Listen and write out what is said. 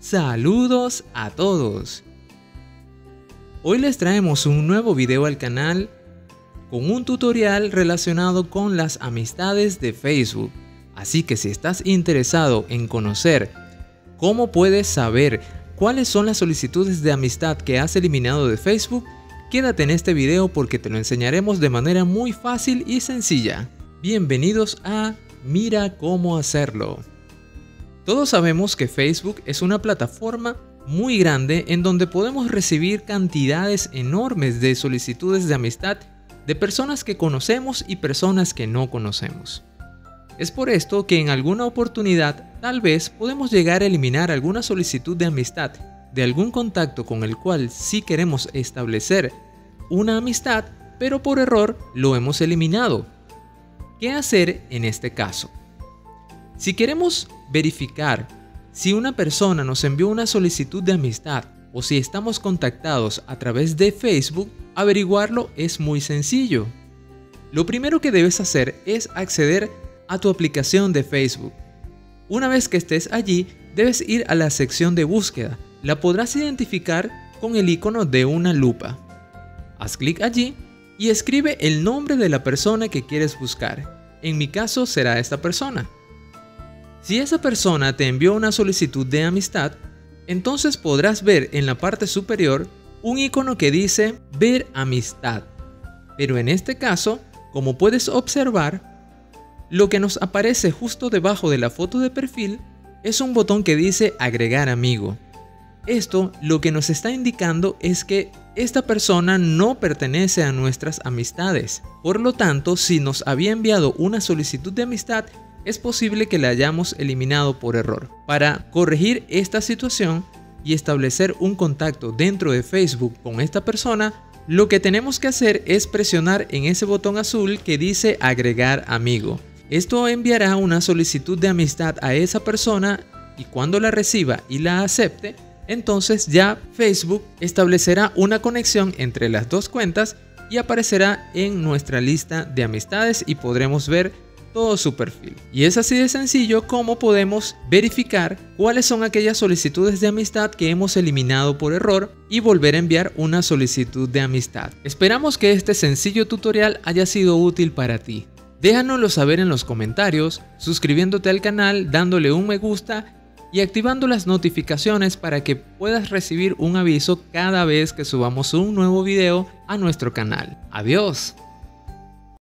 Saludos a todos. Hoy les traemos un nuevo video al canal con un tutorial relacionado con las amistades de Facebook. Así que si estás interesado en conocer cómo puedes saber cuáles son las solicitudes de amistad que has eliminado de Facebook, quédate en este video porque te lo enseñaremos de manera muy fácil y sencilla. Bienvenidos a Mira cómo hacerlo. Todos sabemos que Facebook es una plataforma muy grande en donde podemos recibir cantidades enormes de solicitudes de amistad de personas que conocemos y personas que no conocemos. Es por esto que en alguna oportunidad tal vez podemos llegar a eliminar alguna solicitud de amistad de algún contacto con el cual sí queremos establecer una amistad, pero por error lo hemos eliminado. ¿Qué hacer en este caso? Si queremos verificar si una persona nos envió una solicitud de amistad o si estamos contactados a través de Facebook, averiguarlo es muy sencillo. Lo primero que debes hacer es acceder a tu aplicación de Facebook. Una vez que estés allí, debes ir a la sección de búsqueda. La podrás identificar con el icono de una lupa. Haz clic allí y escribe el nombre de la persona que quieres buscar. En mi caso será esta persona. Si esa persona te envió una solicitud de amistad, entonces podrás ver en la parte superior un icono que dice Ver amistad. Pero en este caso, como puedes observar, lo que nos aparece justo debajo de la foto de perfil es un botón que dice Agregar amigo. Esto lo que nos está indicando es que esta persona no pertenece a nuestras amistades. Por lo tanto, si nos había enviado una solicitud de amistad, es posible que la hayamos eliminado por error. Para corregir esta situación y establecer un contacto dentro de Facebook con esta persona, lo que tenemos que hacer es presionar en ese botón azul que dice Agregar amigo. Esto enviará una solicitud de amistad a esa persona y cuando la reciba y la acepte, entonces ya Facebook establecerá una conexión entre las dos cuentas y aparecerá en nuestra lista de amistades y podremos ver todo su perfil. Y es así de sencillo como podemos verificar cuáles son aquellas solicitudes de amistad que hemos eliminado por error y volver a enviar una solicitud de amistad. Esperamos que este sencillo tutorial haya sido útil para ti. Déjanoslo saber en los comentarios, suscribiéndote al canal, dándole un me gusta y activando las notificaciones para que puedas recibir un aviso cada vez que subamos un nuevo video a nuestro canal. ¡Adiós!